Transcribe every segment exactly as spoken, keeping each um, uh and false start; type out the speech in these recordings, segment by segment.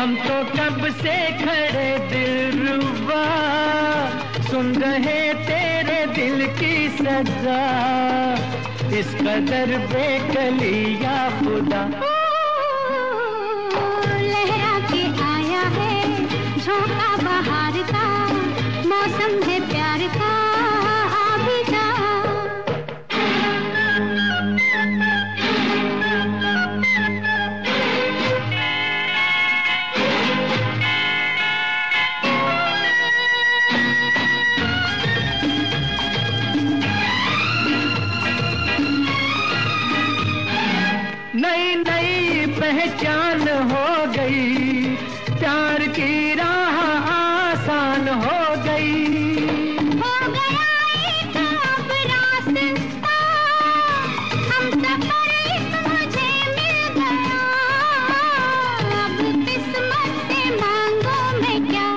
हम तो कब से खड़े दिलरुबा, सुन रहे तेरे दिल की सजा, इस कदर बेकली या खुदा। लहरा के आया है झोंका बहार का, मौसम है प्यार का, आ भी जा। नई नई पहचान हो गई, प्यार की राह आसान हो गई। हो गया एक अब रास्ता, हम सफर एक मुझे मिल गया, अब किस्मत से मांगो मैं क्या।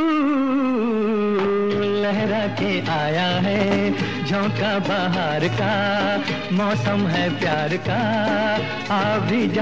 लहरा के आया है झोंका बहार का, मौसम है प्यार का, आ भी जा।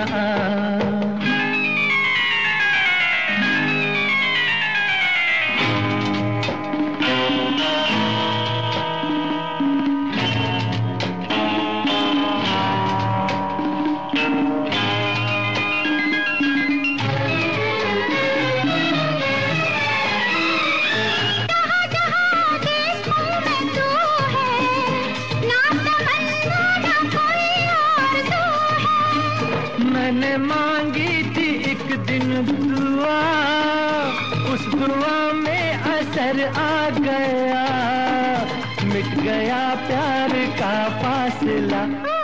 मैंने मांगी थी एक दिन दुआ, उस दुआ में असर आ गया, मिट गया प्यार का फासला।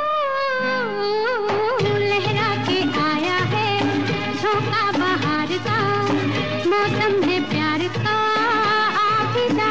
लहरा के आया है झोंका बहार का, मौसम है प्यार का, आ भी जा।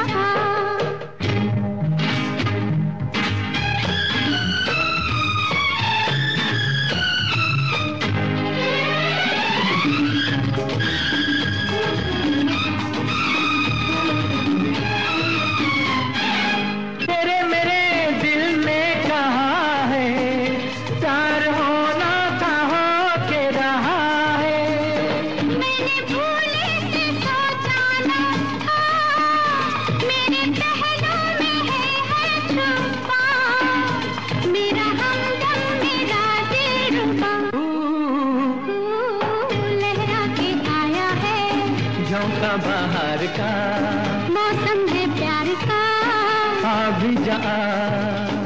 झोंका बहार का, मौसम है प्यार का, आ भी जा।